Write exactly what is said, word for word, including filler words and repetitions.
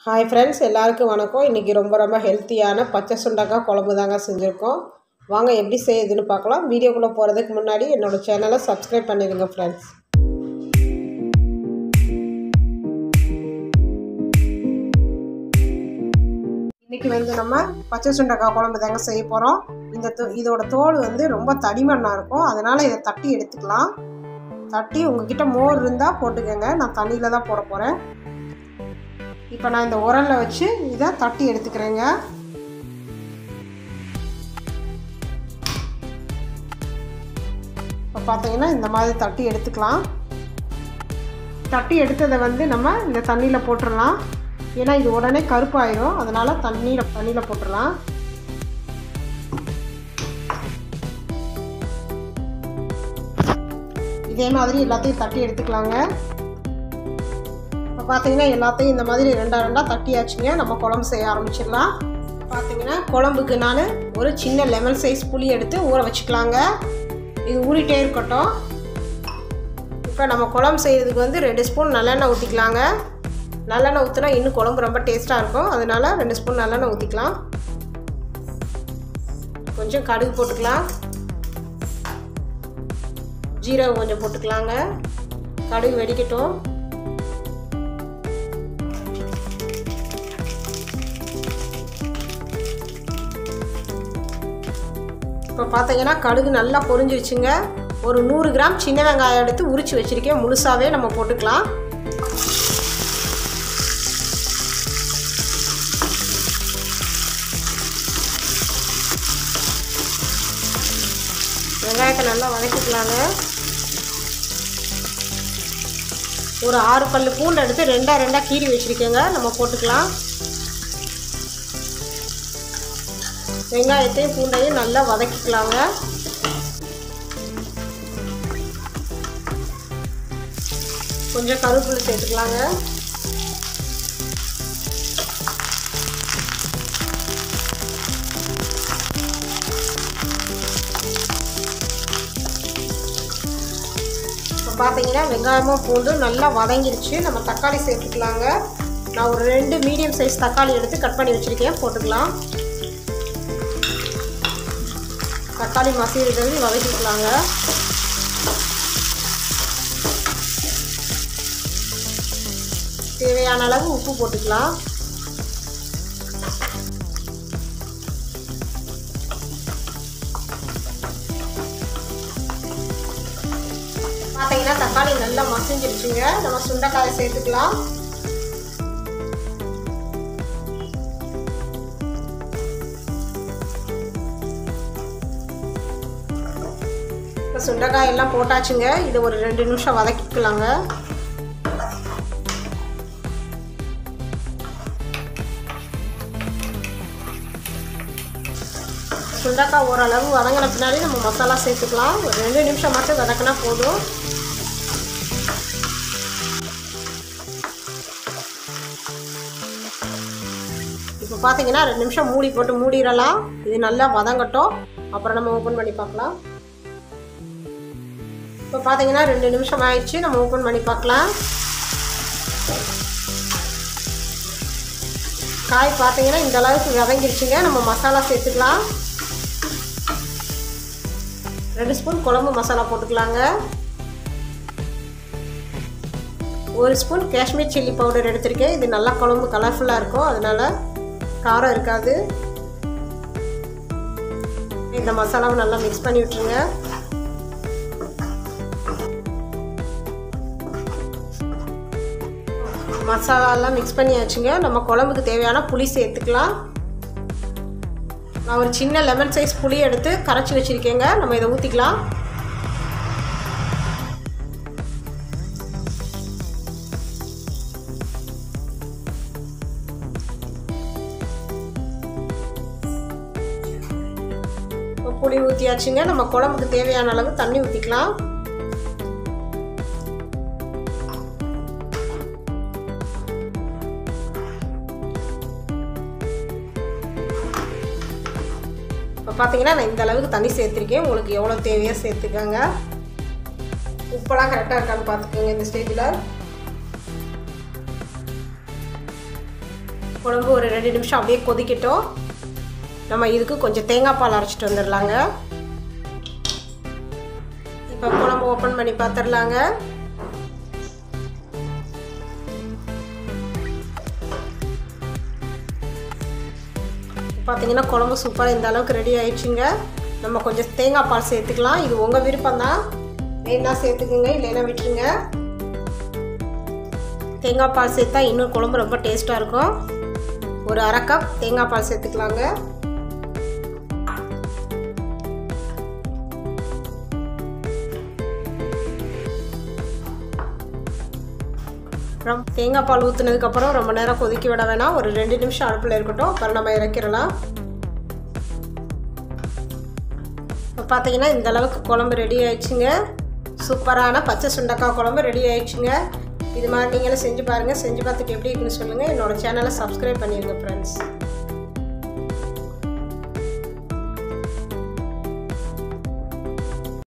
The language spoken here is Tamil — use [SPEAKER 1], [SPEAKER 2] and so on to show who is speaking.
[SPEAKER 1] ஹாய் ஃப்ரெண்ட்ஸ், எல்லாருக்கும் வணக்கம். இன்றைக்கி ரொம்ப ரொம்ப ஹெல்த்தியான பச்சை சுண்டக்காய் குழம்பு தாங்க செஞ்சுருக்கோம். வாங்க எப்படி செய்யுதுன்னு பார்க்கலாம். வீடியோக்குள்ளே போகிறதுக்கு முன்னாடி என்னோடய சேனலை சப்ஸ்கிரைப் பண்ணிடுங்க ஃப்ரெண்ட்ஸ். இன்றைக்கி வந்து நம்ம பச்சை சுண்டக்காய் குழம்பு தாங்க செய்ய போகிறோம். இந்த தோ இதோட தோல் வந்து ரொம்ப தடிமண்ணாக இருக்கும், அதனால் இதை தட்டி எடுத்துக்கலாம். தட்டி உங்ககிட்ட மோர் இருந்தால் போட்டுக்கோங்க. நான் தண்ணியில் தான் போட போகிறேன். இப்போ நான் இந்த உரலில் வச்சு இதை தட்டி எடுத்துக்கிறேங்க. இப்போ பார்த்தீங்கன்னா இந்த மாதிரி தட்டி எடுத்துக்கலாம். தட்டி எடுத்ததை வந்து நம்ம இந்த தண்ணியில் போட்டுடலாம். ஏன்னா இது உடனே கருப்பாயிடும், அதனால் தண்ணியில் தண்ணியில் போட்டுடலாம். இதே மாதிரி எல்லாத்தையும் தட்டி எடுத்துக்கலாங்க. இப்போ பார்த்தீங்கன்னா எல்லாத்தையும் இந்த மாதிரி ரெண்டா ரெண்டாக தட்டியாச்சுங்க. நம்ம குழம்பு செய்ய ஆரம்பிச்சிடலாம். பார்த்தீங்கன்னா குழம்புக்கு நான் ஒரு சின்ன லெமன் சைஸ் புளி எடுத்து ஊற வச்சுக்கலாங்க. இது ஊறிட்டே இருக்கட்டும். இப்போ நம்ம குழம்பு செய்கிறதுக்கு வந்து ரெண்டு ஸ்பூன் நல்லெண்ணெய் ஊற்றிக்கலாங்க. நல்லெண்ணெய் ஊற்றினா இன்னும் குழம்பு ரொம்ப டேஸ்ட்டாக இருக்கும், அதனால் ரெண்டு ஸ்பூன் நல்லெண்ணெய் ஊற்றிக்கலாம். கொஞ்சம் கடுகு போட்டுக்கலாம். ஜீரகம் கொஞ்சம் போட்டுக்கலாங்க. கடுகு வெடிக்கட்டும். இப்போ பார்த்தீங்கன்னா கடுகு நல்லா பொரிஞ்சிருச்சுங்க. ஒரு நூறு கிராம் சின்ன வெங்காயம் எடுத்து உரித்து வச்சுருக்கேன், முழுசாகவே நம்ம போட்டுக்கலாம். வெங்காயத்தை நல்லா வதக்கிக்கலாங்க. ஒரு ஆறு பல்லு பூண்டு எடுத்து ரெண்டாக ரெண்டாக கீறி வச்சுருக்கேங்க, நம்ம போட்டுக்கலாம். வெங்காயத்தையும் பூண்டையும் நல்லா வதக்கிக்கலாங்க. கொஞ்சம் கருவேப்பிலை சேர்த்துக்கலாங்க. இப்போ பார்த்தீங்கன்னா வெங்காயமும் பூண்டும் நல்லா வதங்கிருச்சு. நம்ம தக்காளி சேர்த்துக்கலாங்க. நான் ஒரு ரெண்டு மீடியம் சைஸ் தக்காளி எடுத்து கட் பண்ணி வச்சுருக்கேன், போட்டுக்கலாம். தக்காளி மசிறது வதக்கிக்கலாங்க. தேவையான அளவு உப்பு போட்டுக்கலாம். பார்த்தீங்கன்னா தக்காளி நல்லா மசிஞ்சிருச்சுங்க. நம்ம சுண்டைக்காயை சேர்த்துக்கலாம். சுண்டைக்காய் எல்லாம் போட்டாச்சுங்க. இது ஒரு ரெண்டு நிமிஷம் வதக்கிக்கலாங்க. சுண்டைக்காய் ஓரளவு வதங்கின பின்னாடி நம்ம மசாலா சேர்த்துக்கலாம். ஒரு ரெண்டு நிமிஷம் மட்டும் வதக்கினா போதும். இப்போ பார்த்தீங்கன்னா ரெண்டு நிமிஷம் மூடி போட்டு மூடிடலாம். இது நல்லா வதங்கட்டும், அப்புறம் நம்ம ஓப்பன் பண்ணி பார்க்கலாம். இப்போ பார்த்தீங்கன்னா ரெண்டு நிமிஷம் ஆயிடுச்சு, நம்ம ஓப்பன் பண்ணி பார்க்கலாம். காய் பார்த்தீங்கன்னா இந்த அளவுக்கு வதங்கிருச்சுங்க. நம்ம மசாலா சேர்த்துக்கலாம். ரெண்டு ஸ்பூன் குழம்பு மசாலா போட்டுக்கலாங்க. ஒரு ஸ்பூன் காஷ்மீர் சில்லி பவுடர் எடுத்திருக்கேன். இது நல்லா குழம்பு கலர்ஃபுல்லாக இருக்கும், அதனால் காரம் இருக்காது. இந்த மசாலாவை நல்லா மிக்ஸ் பண்ணி விட்டுருங்க. மசாலாலாம் மிக்ஸ் பண்ணியாச்சுங்க. நம்ம குழம்புக்கு தேவையான புளி சேர்த்துக்கலாம். நான் ஒரு சின்ன லெமன் சைஸ் புளி எடுத்து கரைச்சி வச்சுருக்கேங்க, நம்ம இதை ஊற்றிக்கலாம். புளி ஊற்றியாச்சுங்க. நம்ம குழம்புக்கு தேவையான அளவு தண்ணி ஊற்றிக்கலாம். இப்போ பார்த்தீங்கன்னா நான் இந்த அளவுக்கு தண்ணி சேர்த்துருக்கேன். உங்களுக்கு எவ்வளோ தேவையோ சேர்த்துக்கோங்க. உப்பெல்லாம் கரெக்டாக இருக்கான்னு பார்த்துக்கோங்க இந்த ஸ்டேஜில். குழம்பு ஒரு ரெண்டு நிமிஷம் அப்படியே கொதிக்கட்டும். நம்ம இதுக்கு கொஞ்சம் தேங்காய் பால் அரைச்சிட்டு வந்துடலாங்க. இப்போ குழம்பு ஓப்பன் பண்ணி பார்த்துடலாங்க. பார்த்தீங்கன்னா குழம்பு சூப்பராக இந்த அளவுக்கு ரெடி ஆயிடுச்சுங்க. நம்ம கொஞ்சம் தேங்காய் பால் சேர்த்துக்கலாம். இது உங்கள் விருப்பம் தான், வேணா சேர்த்துக்குங்க, இல்லைன்னா விட்டுருங்க. தேங்காய் பால் சேர்த்தா இன்னும் குழம்பு ரொம்ப டேஸ்ட்டாக இருக்கும். ஒரு அரை கப் தேங்காய் பால் சேர்த்துக்கலாங்க. ரொம்ப தேங்காய் பால் ஊற்றுனதுக்கப்புறம் ரொம்ப நேரம் கொதிக்க விட வேணாம். ஒரு ரெண்டு நிமிஷம் அடுப்பில் இருக்கட்டும். அப்புறம் நம்ம இறக்கிடலாம். இப்போ பார்த்தீங்கன்னா இந்த அளவுக்கு குழம்பு ரெடி ஆயிடுச்சுங்க. சூப்பரான பச்சை சுண்டக்காய் குழம்பு ரெடி ஆயிடுச்சுங்க. இது மாதிரி நீங்களும் செஞ்சு பாருங்கள். செஞ்சு பார்த்துட்டு எப்படி இருக்குன்னு சொல்லுங்கள். என்னோடய சேனலை சப்ஸ்கிரைப் பண்ணிடுங்க ஃப்ரெண்ட்ஸ்.